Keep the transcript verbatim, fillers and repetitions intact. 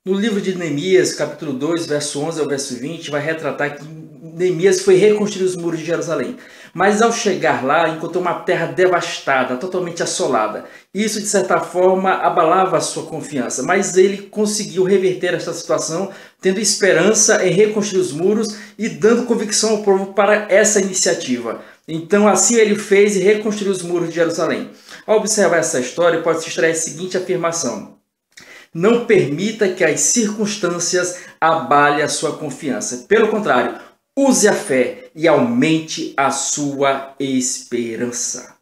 No livro de Neemias, capítulo dois, verso onze ao verso vinte, vai retratar que Neemias foi reconstruir os muros de Jerusalém. Mas ao chegar lá, encontrou uma terra devastada, totalmente assolada. Isso, de certa forma, abalava a sua confiança. Mas ele conseguiu reverter esta situação, tendo esperança em reconstruir os muros e dando convicção ao povo para essa iniciativa. Então, assim ele fez e reconstruiu os muros de Jerusalém. Ao observar essa história, pode-se extrair a seguinte afirmação: não permita que as circunstâncias abalem a sua confiança. Pelo contrário, use a fé e aumente a sua esperança.